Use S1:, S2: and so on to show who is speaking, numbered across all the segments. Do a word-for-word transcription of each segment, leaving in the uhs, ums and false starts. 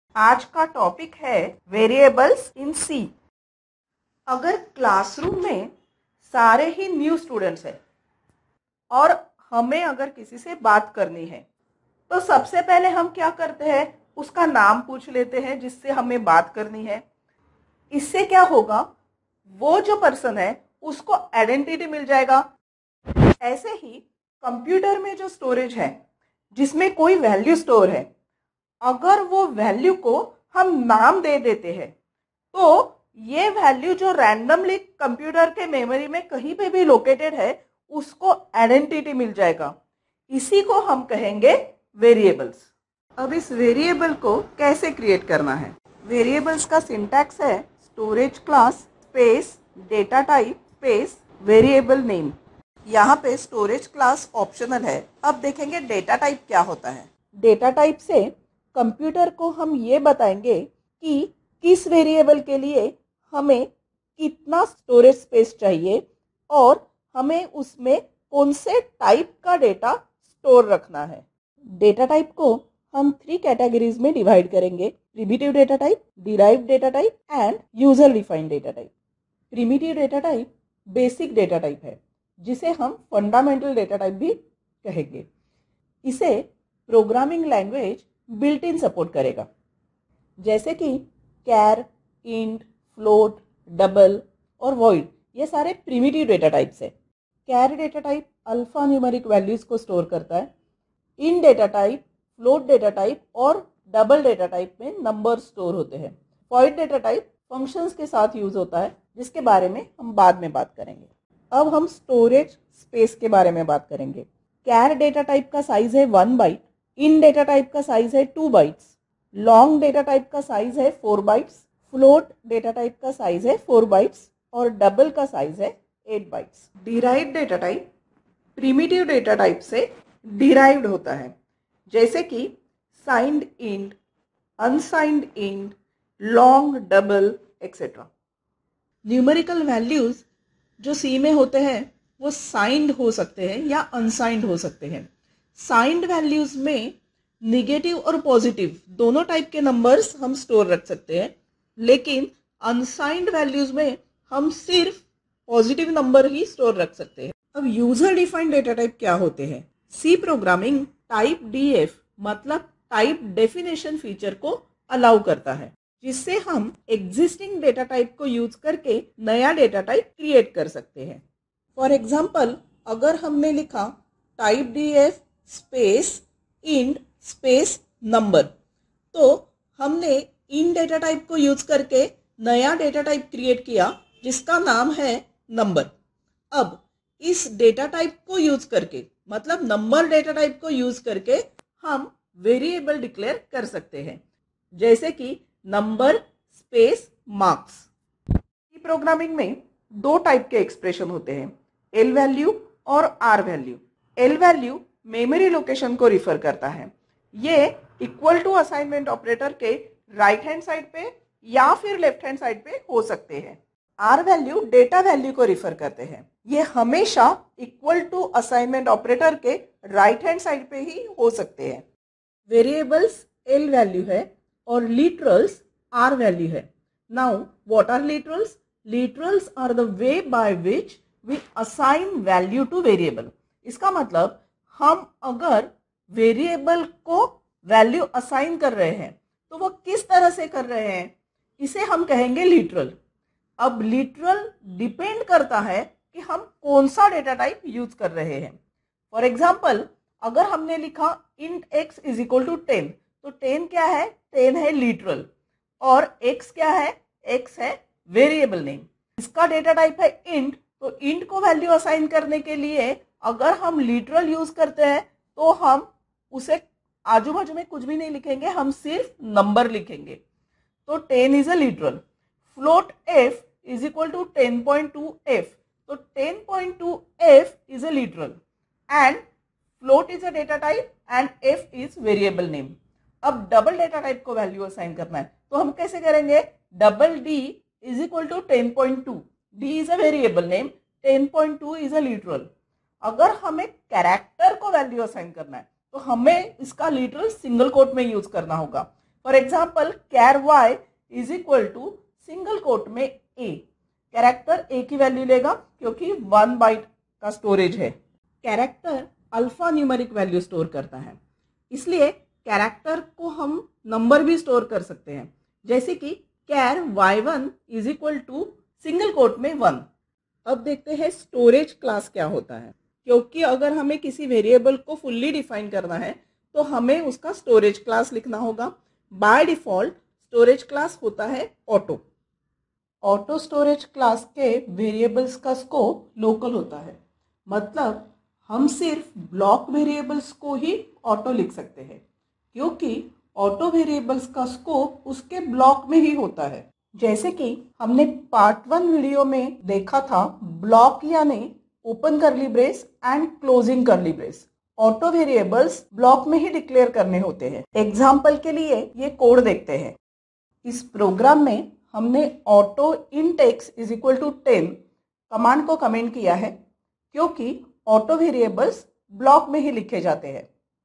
S1: आज का टॉपिक है वेरिएबल्स इन सी। अगर क्लासरूम में सारे ही न्यू स्टूडेंट्स हैं और हमें अगर किसी से बात करनी है तो सबसे पहले हम क्या करते हैं, उसका नाम पूछ लेते हैं जिससे हमें बात करनी है। इससे क्या होगा, वो जो पर्सन है उसको आइडेंटिटी मिल जाएगा। ऐसे ही कंप्यूटर में जो स्टोरेज है जिसमें कोई वैल्यू स्टोर है, अगर वो वैल्यू को हम नाम दे देते हैं तो ये वैल्यू जो रैंडमली कंप्यूटर के मेमोरी में कहीं पे भी लोकेटेड है उसको आइडेंटिटी मिल जाएगा। इसी को हम कहेंगे वेरिएबल्स। अब इस वेरिएबल को कैसे क्रिएट करना है। वेरिएबल्स का सिंटैक्स है storage class space data type space variable name. यहाँ पे स्टोरेज क्लास ऑप्शनल है। अब देखेंगे डेटा टाइप क्या होता है। डेटा टाइप से कंप्यूटर को हम ये बताएंगे कि किस वेरिएबल के लिए हमें कितना स्टोरेज स्पेस चाहिए और हमें उसमें कौन से टाइप का डेटा स्टोर रखना है। डेटा टाइप को हम थ्री कैटेगरीज में डिवाइड करेंगे, primitive data type, derived data type and user defined data type. Primitive data type basic data type है जिसे हम फंडामेंटल डेटा टाइप भी कहेंगे। इसे programming language built in support करेगा, जैसे कि कैर, इंट, फ्लोट, डबल और वॉइड। ये सारे प्रिमिटिव डेटा टाइप्स है। Char data type alpha numeric values को स्टोर करता है। Int data type, float data type और डबल डेटा टाइप में नंबर स्टोर होते हैं। वॉइड डेटा टाइप फंक्शंस के साथ यूज होता है जिसके बारे में हम बाद में बात करेंगे। अब हम स्टोरेज स्पेस के बारे में बात करेंगे। कैर डेटा टाइप का साइज है one byte, int data type का साइज है two bytes, long data type का साइज है four bytes, float data type का साइज है फोर बाइट्स और डबल का साइज है eight bytes. Derived data type primitive data type से डिराइव्ड होता है, जैसे कि signed int, unsigned int, long, double etcetera. Numerical values जो सी में होते हैं वो साइंड हो सकते हैं या अनसाइंड हो सकते हैं। साइंड वैल्यूज में निगेटिव और पॉजिटिव दोनों टाइप के नंबर्स हम स्टोर रख सकते हैं, लेकिन अनसाइंड वैल्यूज में हम सिर्फ पॉजिटिव नंबर ही स्टोर रख सकते हैं। अब यूजर डिफाइंड डेटा टाइप क्या होते हैं। सी प्रोग्रामिंग टाइप डीएफ मतलब टाइप डेफिनेशन फीचर को अलाउ करता है, जिससे हम एग्जिस्टिंग डेटा टाइप को यूज करके नया डेटा टाइप क्रिएट कर सकते हैं। फॉर एग्जाम्पल, अगर हमने लिखा typedef space int space number, तो हमने इन डेटा टाइप को यूज करके नया डेटा टाइप क्रिएट किया जिसका नाम है नंबर। अब इस डेटा टाइप को यूज करके मतलब नंबर डेटा टाइप को यूज करके हम वेरिएबल डिक्लेयर कर सकते हैं, जैसे कि नंबर स्पेस मार्क्स। प्रोग्रामिंग में दो टाइप के एक्सप्रेशन होते हैं, एल वैल्यू और R value. L value memory location को रिफर करता है। ये इक्वल टू असाइनमेंट ऑपरेटर के राइट हैंड साइड पे या फिर लेफ्ट हैंड साइड पे हो सकते हैं। आर वैल्यू डेटा वैल्यू को रिफर करते हैं। ये हमेशा इक्वल टू असाइनमेंट ऑपरेटर के राइट हैंड साइड पे ही हो सकते हैं। वेरिएबल्स एल वैल्यू है और लिटरल्स आर वैल्यू है। Now what are literals? Literals are the way by which we assign value to variable. इसका मतलब हम अगर वेरिएबल को वैल्यू असाइन कर रहे हैं तो वो किस तरह से कर रहे हैं, इसे हम कहेंगे लिटरल। अब लिटरल डिपेंड करता है कि हम कौन सा डेटा टाइप यूज कर रहे हैं। फॉर एग्जाम्पल, अगर हमने लिखा int X is equal to ten, तो टेन क्या है? टेन है लिटरल और x क्या है? x है वेरिएबल नेम। इसका डेटा टाइप है इंट, तो इंट को वैल्यू असाइन करने के लिए अगर हम लिटरल यूज करते हैं तो हम उसे आजू बाजू में कुछ भी नहीं लिखेंगे, हम सिर्फ नंबर लिखेंगे। तो ten is a literal. Float f is equal to ten point two F, तो ten point two F is a literal and float is a data type and f is variable name. अब double data type को value assign करना है तो हम कैसे करेंगे? Double D is equal to ten point two, D is a variable name, ten point two is a literal. अगर हमें कैरेक्टर को वैल्यू असाइन करना है तो हमें इसका लिटरल सिंगल कोट में यूज करना होगा। For example char Y is equal to single quote में ए, कैरेक्टर ए की वैल्यू लेगा क्योंकि वन बाइट का स्टोरेज है। Character alpha numeric value store करता है, इसलिए कैरेक्टर को हम नंबर भी स्टोर कर सकते हैं, जैसे कि char Y one is equal to single quote में वन। अब देखते हैं स्टोरेज क्लास क्या होता है, क्योंकि अगर हमें किसी वेरिएबल को फुल्ली डिफाइन करना है तो हमें उसका स्टोरेज क्लास लिखना होगा। बाय डिफॉल्ट स्टोरेज क्लास होता है ऑटो। ऑटो स्टोरेज क्लास के वेरिएबल्स का स्कोप लोकल होता है, मतलब हम सिर्फ ब्लॉक वेरिएबल्स को ही ऑटो लिख सकते हैं, क्योंकि ऑटो वेरिएबल्स का स्कोप उसके ब्लॉक में ही होता है। जैसे कि हमने पार्ट वन वीडियो में देखा था, ब्लॉक यानी open curly brace and closing curly brace. Auto variables block में ही डिक्लेयर करने होते हैं। एग्जाम्पल के लिए ये कोड देखते हैं। इस प्रोग्राम में हमने auto int X is equal to ten command को कमेंट किया है, क्योंकि ऑटो वेरिएबल्स ब्लॉक में ही लिखे जाते हैं।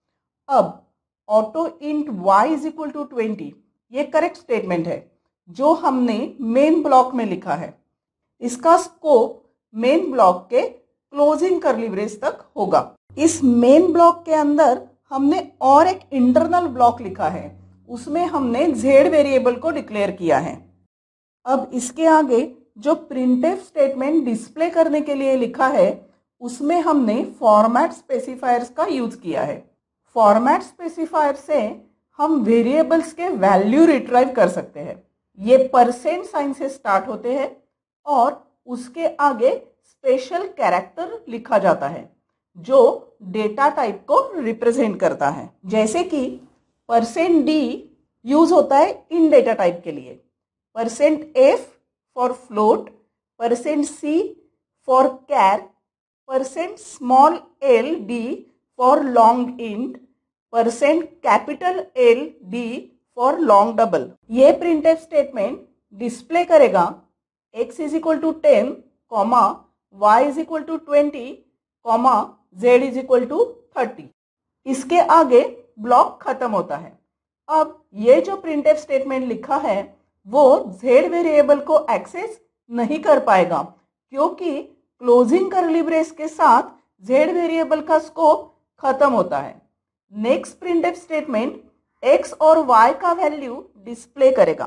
S1: अब auto int Y is equal to twenty ये करेक्ट स्टेटमेंट है जो हमने मेन ब्लॉक में लिखा है। इसका स्कोप मेन ब्लॉक के क्लोजिंग करली ब्रेस तक होगा। इस मेन ब्लॉक के अंदर हमने और एक इंटरनल ब्लॉक लिखा है, उसमें हमने जेड वेरिएबल को डिक्लेयर किया है। अब इसके आगे जो प्रिंटफ स्टेटमेंट डिस्प्ले करने के लिए लिखा है, उसमें हमने फॉर्मेट स्पेसिफायर्स का यूज किया है। फॉर्मेट स्पेसिफायर से हम वेरिएबल्स के वैल्यू रिट्राइव कर सकते हैं। ये परसेंट साइन से स्टार्ट होते हैं और उसके आगे स्पेशल कैरेक्टर लिखा जाता है जो डेटा टाइप को रिप्रेजेंट करता है। जैसे कि परसेंट डी यूज होता है इन डेटा टाइप के लिए, percent F for float, percent C for char, percent small L D for long int, percent capital L D for long double. ये प्रिंटफ स्टेटमेंट डिस्प्ले करेगा x is equal to ten, comma y is equal to twenty, comma z is equal to thirty. इसके आगे block खत्म होता है। अब ये जो प्रिंटफ स्टेटमेंट लिखा है वो z वेरिएबल को एक्सेस नहीं कर पाएगा, क्योंकि क्लोजिंग करली ब्रेस के साथ z वेरिएबल का स्कोप खत्म होता है। नेक्स्ट प्रिंटफ स्टेटमेंट x और y का वैल्यू डिस्प्ले करेगा।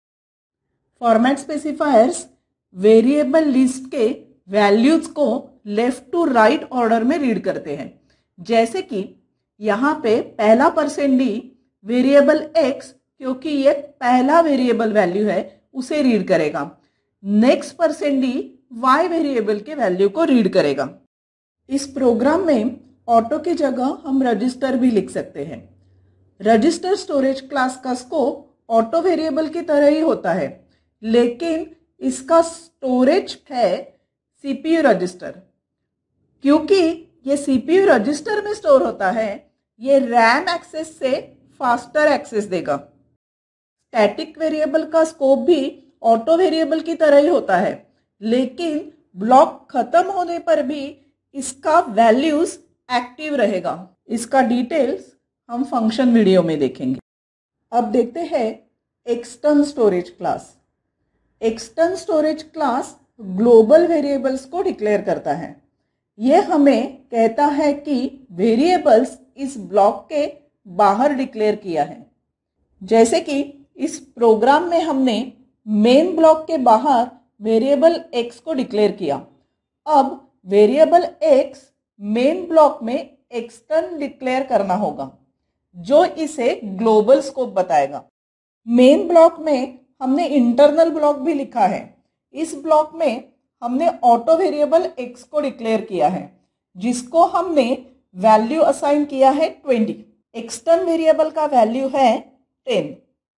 S1: फॉर्मेट स्पेसिफायर्स वेरिएबल लिस्ट के वैल्यूज को लेफ्ट टू राइट ऑर्डर में रीड करते हैं। जैसे कि यहाँ पे पहला परसेंट डी वेरिएबल x, क्योंकि ये पहला वेरिएबल वैल्यू है, उसे रीड करेगा। Next percent D y variable के वैल्यू को रीड करेगा। इस प्रोग्राम में ऑटो की जगह हम रजिस्टर भी लिख सकते हैं। रजिस्टर स्टोरेज क्लास का स्कोप ऑटो वेरिएबल की तरह ही होता है, लेकिन इसका स्टोरेज है सीपीयू रजिस्टर। क्योंकि ये सीपीयू रजिस्टर में स्टोर होता है, ये रैम एक्सेस से फास्टर एक्सेस देगा। स्टैटिक वेरिएबल का स्कोप भी ऑटो वेरिएबल की तरह ही होता है, लेकिन ब्लॉक खत्म होने पर भी इसका वैल्यूज एक्टिव रहेगा। इसका डिटेल्स हम फंक्शन वीडियो में देखेंगे। अब देखते हैं extern storage class. Extern storage class global variables को डिक्लेयर करता है। यह हमें कहता है कि वेरिएबल्स इस ब्लॉक के बाहर डिक्लेयर किया है। जैसे कि इस प्रोग्राम में हमने मेन ब्लॉक के बाहर वेरिएबल x को डिक्लेयर किया। अब वेरिएबल x मेन ब्लॉक में एक्सटर्न डिक्लेयर करना होगा, जो इसे ग्लोबल स्कोप बताएगा। मेन ब्लॉक में हमने इंटरनल ब्लॉक भी लिखा है। इस ब्लॉक में हमने ऑटो वेरिएबल x को डिक्लेयर किया है, जिसको हमने वैल्यू असाइन किया है ट्वेंटी। एक्सटर्न वेरिएबल का वैल्यू है टेन।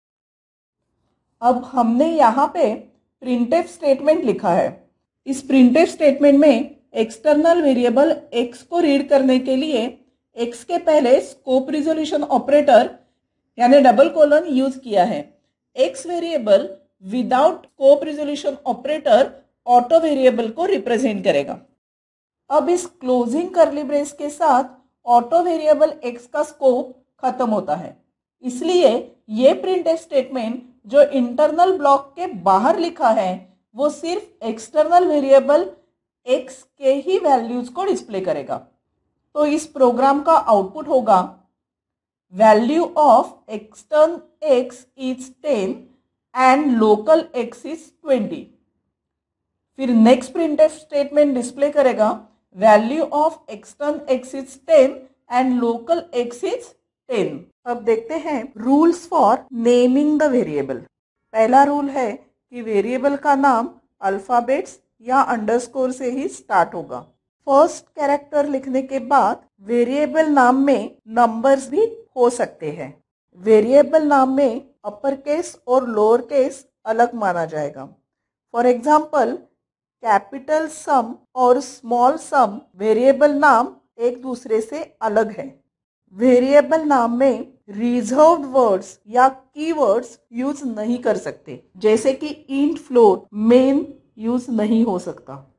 S1: अब हमने यहाँ पे प्रिंटफ स्टेटमेंट लिखा है। इस प्रिंटफ स्टेटमेंट में एक्सटर्नल वेरिएबल x को रीड करने के लिए x के पहले स्कोप रिजोल्यूशन ऑपरेटर यानी डबल कोलन यूज किया है। x variable without scope resolution operator auto variable को रिप्रेजेंट करेगा। अब इस क्लोजिंग करली ब्रेस के साथ ऑटो वेरिएबल x का स्कोप खत्म होता है, इसलिए ये प्रिंट स्टेटमेंट जो इंटरनल ब्लॉक के बाहर लिखा है वो सिर्फ एक्सटर्नल वेरिएबल x के ही वैल्यूज को डिस्प्ले करेगा। तो इस प्रोग्राम का आउटपुट होगा value of extern x is ten and local x is twenty. फिर नेक्स्ट प्रिंटफ स्टेटमेंट डिस्प्ले करेगा value of extern x is ten and local x is ten. अब देखते हैं rules for naming the variable. पहला rule है कि variable का नाम अल्फाबेट्स या अंडरस्कोर से ही स्टार्ट होगा। फर्स्ट कैरेक्टर लिखने के बाद वेरिएबल नाम में नंबर्स भी हो सकते हैं। वेरिएबल नाम में अपर केस और लोअर केस अलग माना जाएगा। फॉर एग्जाम्पल कैपिटल सम और स्मॉल सम वेरिएबल नाम एक दूसरे से अलग है। वेरिएबल नाम में रिजर्व्ड वर्ड्स या कीवर्ड्स यूज नहीं कर सकते, जैसे कि इंट फ्लोट मेन यूज नहीं हो सकता।